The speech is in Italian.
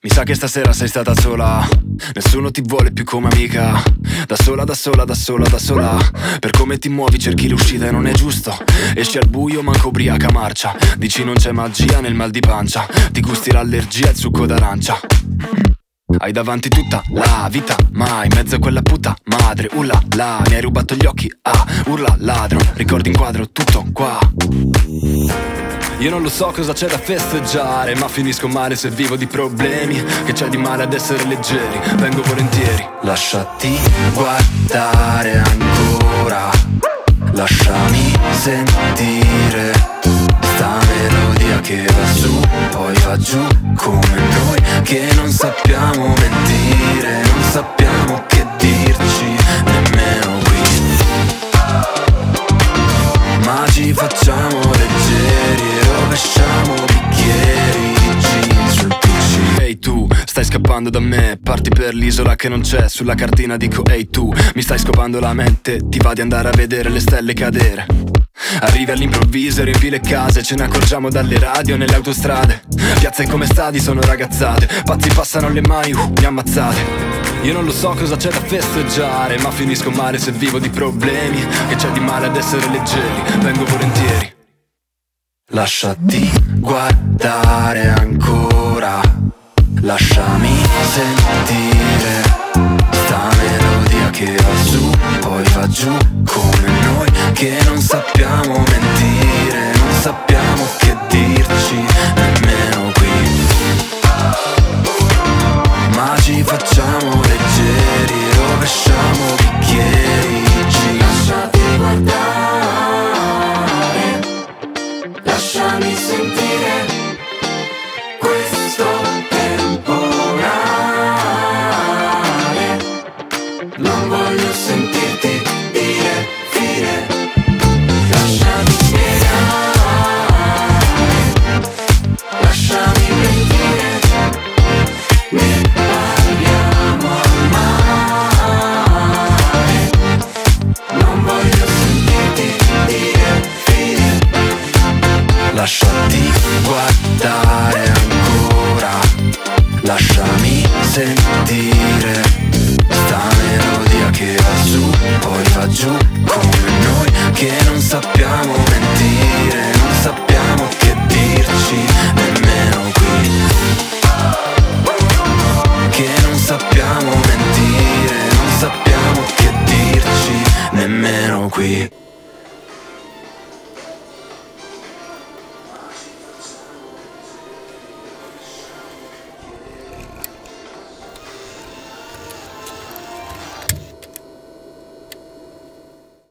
Mi sa che stasera sei stata sola, nessuno ti vuole più come amica. Da sola, da sola, da sola, da sola. Per come ti muovi cerchi l'uscita e non è giusto. Esci al buio manco ubriaca marcia. Dici non c'è magia nel mal di pancia. Ti gusti l'allergia e il succo d'arancia. Hai davanti tutta la vita, ma in mezzo a quella puta madre. La, mi hai rubato gli occhi, urla ladro. Ricordi in quadro tutto qua. Io non lo so cosa c'è da festeggiare, ma finisco male se vivo di problemi. Che c'è di male ad essere leggeri, vengo volentieri. Lasciati guardare ancora, lasciami sentire sta melodia che va su, poi va giù. Come noi che non sappiamo mentire, non sappiamo che dirci, nemmeno qui. Ma ci facciamo leggeri e rovesciamo bicchieri di gin sul PC. Ehi tu, stai scappando da me, parti per l'isola che non c'è. Sulla cartina dico ehi tu, mi stai scopando la mente. Ti va di andare a vedere le stelle cadere. Arrivi all'improvviso e riempi le case. Ce ne accorgiamo dalle radio nelle autostrade. Piazze come stadi sono ragazzate. Pazzi passano le mani, mi ammazzate. Io non lo so cosa c'è da festeggiare, ma finisco male se vivo di problemi. Che c'è di male ad essere leggeri, vengo volentieri. Lasciati guardare ancora, lasciami sentire sta melodia che va su, poi va giù. Come noi che non sappiamo mentire, non sappiamo che dirci, nemmeno qui. Ma ci facciamo leggeri, rovesciamo bicchieri di gin. Lasciati guardare, lasciami sentire questo temporale. Non voglio sentirti dire fine. Lasciami spiegare, lasciami mentire. Ne parliamo mai. Non voglio sentirti dire fine. Lasciati guardare ancora, lasciami sentire sta melodia che va su, poi va giù. Come noi che non sappiamo mentire, non sappiamo che dirci, nemmeno qui. Che non sappiamo mentire, non sappiamo che dirci, nemmeno qui.